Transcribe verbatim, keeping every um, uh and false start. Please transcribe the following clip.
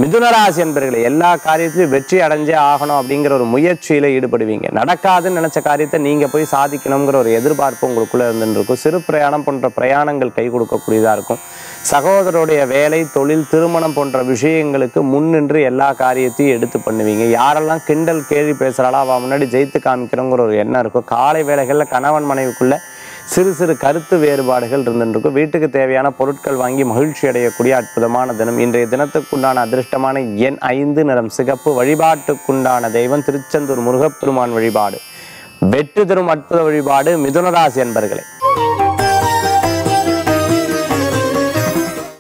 மிதுனராசி என்பர்களே, எல்லா காரியத்திலும் வெற்றி அடைஞ்சே ஆகணும் அப்படிங்கிற ஒரு முயற்சியில ஈடுபடுவீங்க. நடக்காதுன்னு நினைச்ச காரியத்தை நீங்க போய் சாதிக்கணுங்கிற ஒரு எதிர்பார்ப்பு உங்களுக்குள்ள இருந்துட்டு இருக்கும். சிறு பிரயாணம் போன்ற பிரயாணங்கள் கை கொடுக்கக்கூடியதா இருக்கும். சகோதரருடைய வேலை, தொழில், திருமணம் போன்ற விஷயங்களுக்கு முன்னின்று எல்லா காரியத்தையும் எடுத்து பண்ணுவீங்க. யாரெல்லாம் கிண்டல் கேள்வி பேசுறாளோ அவ முன்னாடி ஜெயித்து காமிக்கிறோங்கிற ஒரு எண்ணம் இருக்கும். காலை வேளைகளில் கணவன் மனைவிக்குள்ள சிறு சிறு கருத்து வேறுபாடுகள் இருந்துருக்கும். வீட்டுக்கு தேவையான பொருட்கள் வாங்கி மகிழ்ச்சி அடையக்கூடிய அற்புதமான தினம். இன்றைய தினத்துக்குண்டான அதிர்ஷ்டமான எண் ஐந்து, நிறம் சிகப்பு. வழிபாட்டுக்குண்டான தெய்வம் திருச்செந்தூர் முருகப்பெருமான் வழிபாடு வெற்றி தரும் அற்புத வழிபாடு மிதுனராசி என்பர்களே.